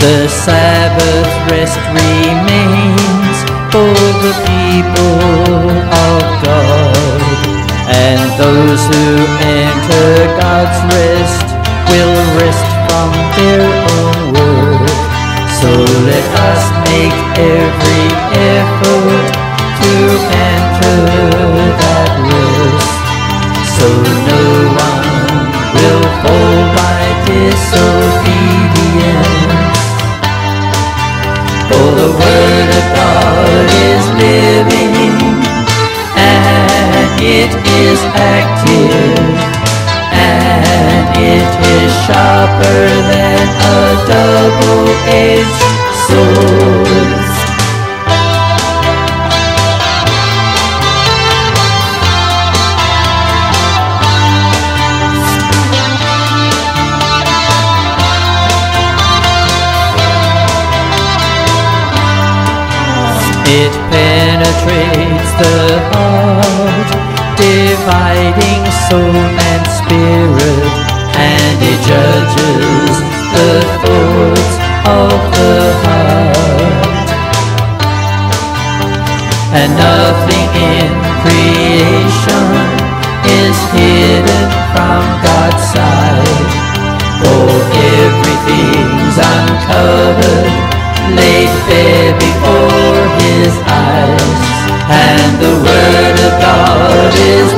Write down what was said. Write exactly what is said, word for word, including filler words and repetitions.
The Sabbath-rest remains for the people of God, and those who enter God's rest will rest from their own work. So let us make every effort to enter that rest, so no one will fall by disobedience. For the Word of God is living, and it is active, and it is sharper than a double-edged sword. It penetrates the heart, dividing soul and spirit, and it judges the thoughts of the heart. And nothing in creation is hidden from God's sight, for everything's uncovered, laid bare before His eyes, and the Word of God is